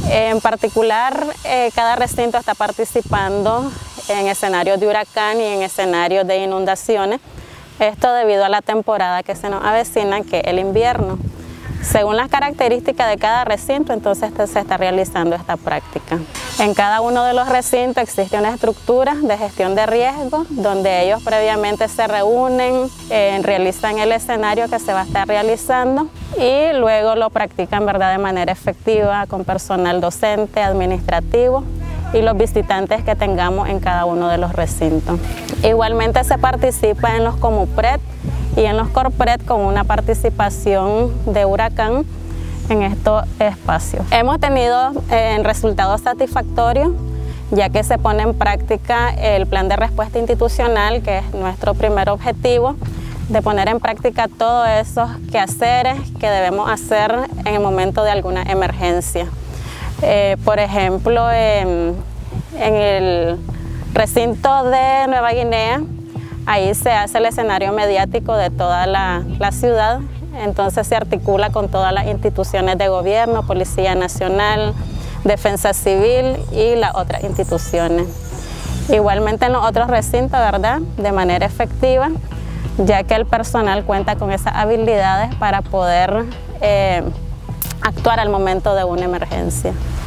En particular, cada recinto está participando en escenarios de huracán y en escenarios de inundaciones. Esto debido a la temporada que se nos avecina, que es el invierno. Según las características de cada recinto, entonces se está realizando esta práctica. En cada uno de los recintos existe una estructura de gestión de riesgo, donde ellos previamente se reúnen, realizan el escenario que se va a estar realizando y luego lo practican, ¿verdad?, de manera efectiva con personal docente, administrativo y los visitantes que tengamos en cada uno de los recintos. Igualmente se participa en los Comupred y en los Corpred con una participación de huracán en estos espacios. Hemos tenido resultados satisfactorios, ya que se pone en práctica el plan de respuesta institucional, que es nuestro primer objetivo, de poner en práctica todos esos quehaceres que debemos hacer en el momento de alguna emergencia. Por ejemplo, en el recinto de Nueva Guinea, ahí se hace el escenario mediático de toda la ciudad, entonces se articula con todas las instituciones de gobierno, Policía Nacional, Defensa Civil y las otras instituciones. Igualmente en los otros recintos, ¿verdad?, de manera efectiva, ya que el personal cuenta con esas habilidades para poder actuar al momento de una emergencia.